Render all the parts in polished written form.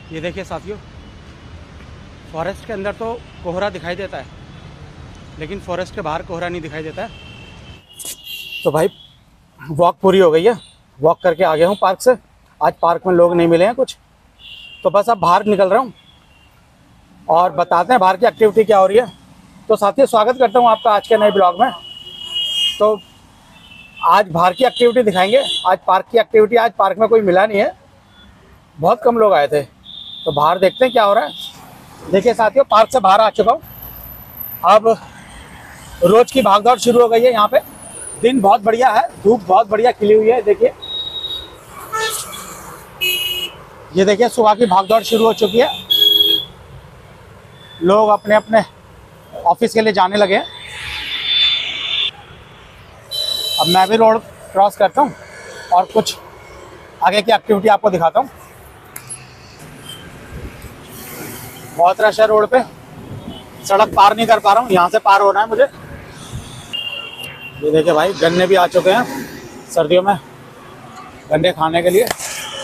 ये देखिए साथियों, फॉरेस्ट के अंदर तो कोहरा दिखाई देता है, लेकिन फॉरेस्ट के बाहर कोहरा नहीं दिखाई देता है। तो भाई वॉक पूरी हो गई है, वॉक करके आ गया हूँ पार्क से। आज पार्क में लोग नहीं मिले हैं कुछ, तो बस अब बाहर निकल रहा हूँ और बताते हैं बाहर की एक्टिविटी क्या हो रही है। तो साथियों स्वागत करता हूँ आपका आज के नए ब्लॉग में। तो आज बाहर की एक्टिविटी दिखाएंगे, आज पार्क की एक्टिविटी। आज पार्क में कोई मिला नहीं है, बहुत कम लोग आए थे, तो बाहर देखते हैं क्या हो रहा है। देखिए साथियों, पार्क से बाहर आ चुका हूँ। अब रोज की भागदौड़ शुरू हो गई है। यहाँ पे दिन बहुत बढ़िया है, धूप बहुत बढ़िया खिली हुई है। देखिए, ये देखिए सुबह की भागदौड़ शुरू हो चुकी है। लोग अपने अपने ऑफिस के लिए जाने लगे हैं। अब मैं भी रोड क्रॉस करता हूँ और कुछ आगे की एक्टिविटी आपको दिखाता हूँ। बहुत रश है रोड पे, सड़क पार नहीं कर पा रहा हूँ, यहाँ से पार होना है मुझे। ये देखिए भाई, गन्ने भी आ चुके हैं सर्दियों में गन्ने खाने के लिए।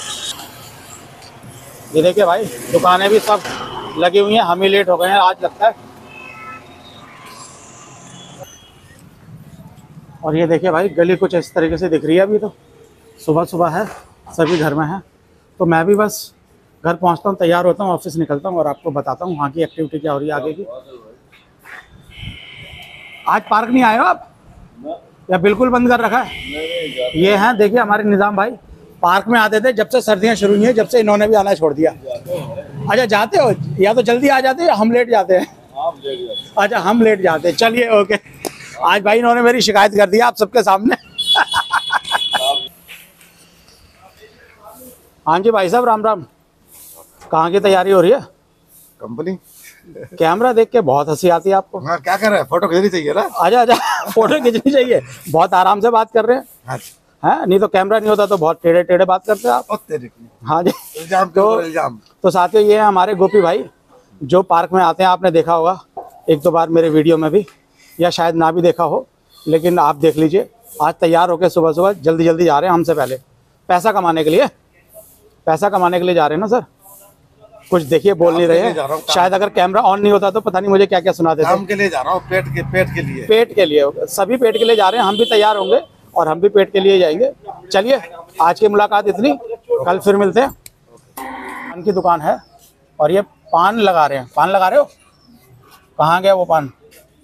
ये देखिए भाई, दुकानें भी सब लगी हुई हैं। हम ही लेट हो गए हैं आज लगता है। और ये देखिए भाई, गली कुछ इस तरीके से दिख रही है। अभी तो सुबह सुबह है, सभी घर में हैं। तो मैं भी बस घर पहुंचता हूँ, तैयार होता हूँ, ऑफिस निकलता हूँ और आपको बताता हूँ वहाँ की एक्टिविटी क्या हो रही है आगे की। आज पार्क नहीं आए हो आप या बिल्कुल बंद कर रखा है? ये हैं देखिए हमारे निज़ाम भाई, पार्क में आते थे जब से सर्दियाँ शुरू हुई हैं, जब से इन्होंने भी आना छोड़ दिया। अच्छा जाते हो, या तो जल्दी आ जाते हैं या हम लेट जाते हैं? अच्छा हम लेट जाते हैं, चलिए ओके। आज भाई इन्होंने मेरी शिकायत कर दी आप सबके सामने। हाँ जी भाई साहब, राम राम। कहाँ की तैयारी हो रही है? कंपनी। कैमरा देख के बहुत हंसी आती है आपको। हाँ, क्या कर रहे हैं? फोटो खींचनी चाहिए ना। आजा आजा, फोटो खींचनी चाहिए। बहुत आराम से बात कर रहे हैं। हाँ, हैं नहीं तो कैमरा नहीं होता तो बहुत टेढ़े टेढ़े बात करते हैं आप। हाँ जी। इल्जाम तो इल्जाम। तो साथियों, ये है हमारे गोपी भाई जो पार्क में आते हैं। आपने देखा होगा एक दो बार मेरे वीडियो में भी, या शायद ना भी देखा हो, लेकिन आप देख लीजिए। आज तैयार होकर सुबह सुबह जल्दी जल्दी जा रहे हैं हमसे पहले, पैसा कमाने के लिए। पैसा कमाने के लिए जा रहे हैं ना सर? कुछ देखिए, बोल नहीं रहे हैं शायद। अगर कैमरा ऑन नहीं होता तो पता नहीं मुझे क्या क्या सुना देते। काम के लिए जा रहा हूँ, पेट के लिए। पेट के लिए, सभी पेट के लिए जा रहे हैं। हम भी तैयार होंगे और हम भी पेट के लिए जाएंगे। चलिए, आज की मुलाकात इतनी, कल फिर मिलते हैं। पान की दुकान है और ये पान लगा रहे हैं। पान लगा रहे हो? कहाँ गया वो पान?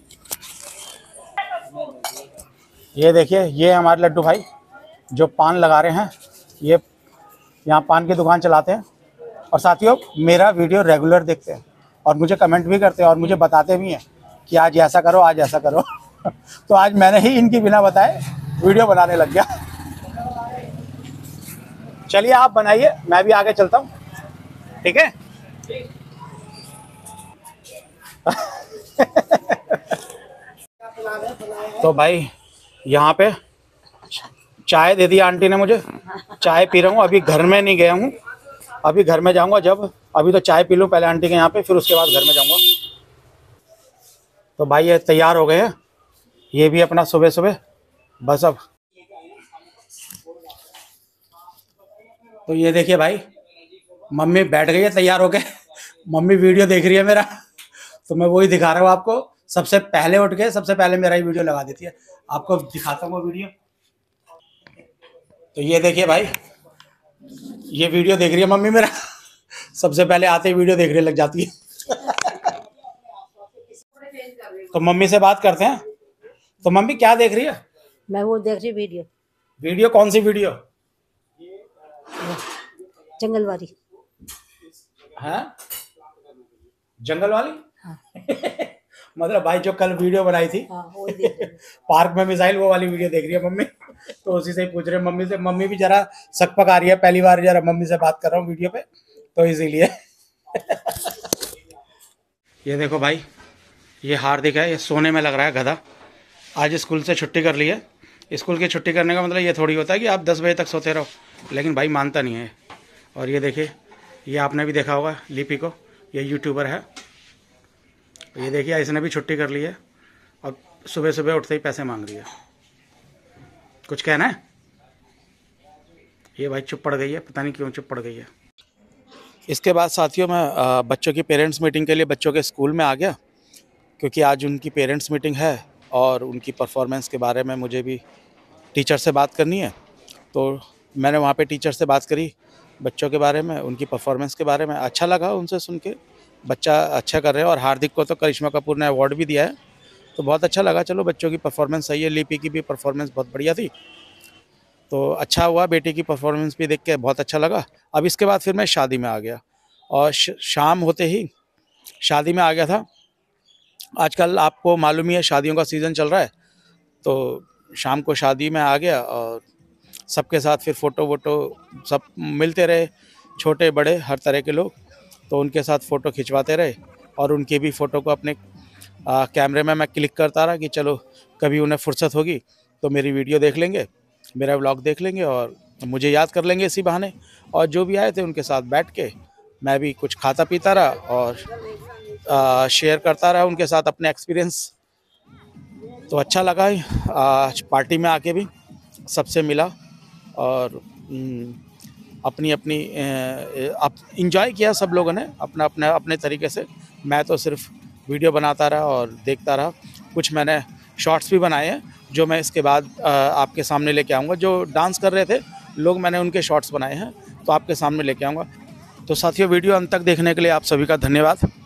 ये देखिए, ये हमारे लड्डू भाई जो पान लगा रहे हैं। ये यहाँ पान की दुकान चलाते हैं और साथियों मेरा वीडियो रेगुलर देखते हैं और मुझे कमेंट भी करते हैं और मुझे बताते भी हैं कि आज ऐसा करो, आज ऐसा करो। तो आज मैंने ही इनकी बिना बताए वीडियो बनाने लग गया। चलिए आप बनाइए, मैं भी आगे चलता हूँ, ठीक है? तो भाई यहाँ पे चाय दे दी आंटी ने मुझे, चाय पी रहा हूँ। अभी घर में नहीं गया हूँ, अभी घर में जाऊँगा जब। अभी तो चाय पी लूँ पहले आंटी के यहाँ पे, फिर उसके बाद घर में जाऊँगा। तो भाई ये तैयार हो गए हैं, ये भी अपना सुबह सुबह बस। अब तो ये देखिए भाई, मम्मी बैठ गई है तैयार होके। मम्मी वीडियो देख रही है मेरा, तो मैं वही दिखा रहा हूँ आपको। सबसे पहले उठ के सबसे पहले मेरा ही वीडियो लगा देती है। आपको दिखाता हूँ वो वीडियो। तो ये देखिए भाई, ये वीडियो देख रही है मम्मी मेरा। सबसे पहले आते ही वीडियो देखने लग जाती है। तो मम्मी से बात करते हैं। तो मम्मी क्या देख रही है? मैं वो देख रही वीडियो। वीडियो कौन सी वीडियो? जंगल वाली है? जंगल वाली? हाँ। मतलब भाई जो कल वीडियो बनाई थी, हाँ, वो देख रही हूँ। पार्क में मिसाइल, वो वाली वीडियो देख रही है मम्मी। तो उसी से ही पूछ रहे हैं मम्मी से। मम्मी भी जरा सकपक आ रही है, पहली बार जरा मम्मी से बात कर रहा हूँ वीडियो पे, तो इसीलिए। ये देखो भाई, ये हार्दिक है, ये सोने में लग रहा है गधा। आज स्कूल से छुट्टी कर ली है। स्कूल की छुट्टी करने का मतलब ये थोड़ी होता है कि आप 10 बजे तक सोते रहो, लेकिन भाई मानता नहीं है। और ये देखिए, ये आपने भी देखा होगा लिपि को, ये यूट्यूबर है। ये देखिए, इसने भी छुट्टी कर ली है और सुबह सुबह उठते ही पैसे मांग रही है। कुछ कहना है? ये भाई चुप पड़ गई है, पता नहीं क्यों चुप पड़ गई है। इसके बाद साथियों मैं बच्चों की पेरेंट्स मीटिंग के लिए बच्चों के स्कूल में आ गया, क्योंकि आज उनकी पेरेंट्स मीटिंग है और उनकी परफॉर्मेंस के बारे में मुझे भी टीचर से बात करनी है। तो मैंने वहाँ पे टीचर से बात करी बच्चों के बारे में, उनकी परफॉर्मेंस के बारे में। अच्छा लगा उनसे सुन के, बच्चा अच्छा कर रहे हैं। और हार्दिक को तो करिश्मा कपूर ने अवार्ड भी दिया है, तो बहुत अच्छा लगा। चलो बच्चों की परफॉर्मेंस सही है। लिपि की भी परफॉर्मेंस बहुत बढ़िया थी, तो अच्छा हुआ। बेटी की परफॉर्मेंस भी देख के बहुत अच्छा लगा। अब इसके बाद फिर मैं शादी में आ गया और शाम होते ही शादी में आ गया था। आजकल आपको मालूम ही है शादियों का सीज़न चल रहा है, तो शाम को शादी में आ गया और सबके साथ फिर फ़ोटो वोटो सब मिलते रहे, छोटे बड़े हर तरह के लोग, तो उनके साथ फ़ोटो खिंचवाते रहे और उनकी भी फ़ोटो को अपने कैमरे में मैं क्लिक करता रहा कि चलो कभी उन्हें फुर्सत होगी तो मेरी वीडियो देख लेंगे, मेरा व्लॉग देख लेंगे और मुझे याद कर लेंगे इसी बहाने। और जो भी आए थे उनके साथ बैठ के मैं भी कुछ खाता पीता रहा और शेयर करता रहा उनके साथ अपने एक्सपीरियंस। तो अच्छा लगा आज पार्टी में आके भी सबसे मिला और अपनी अपनी इंजॉय किया सब लोगों ने अपना अपना अपने तरीके से। मैं तो सिर्फ वीडियो बनाता रहा और देखता रहा। कुछ मैंने शॉर्ट्स भी बनाए हैं जो मैं इसके बाद आपके सामने लेके आऊँगा। जो डांस कर रहे थे लोग, मैंने उनके शॉर्ट्स बनाए हैं तो आपके सामने लेके आऊँगा। तो साथियों, वीडियो अंत तक देखने के लिए आप सभी का धन्यवाद।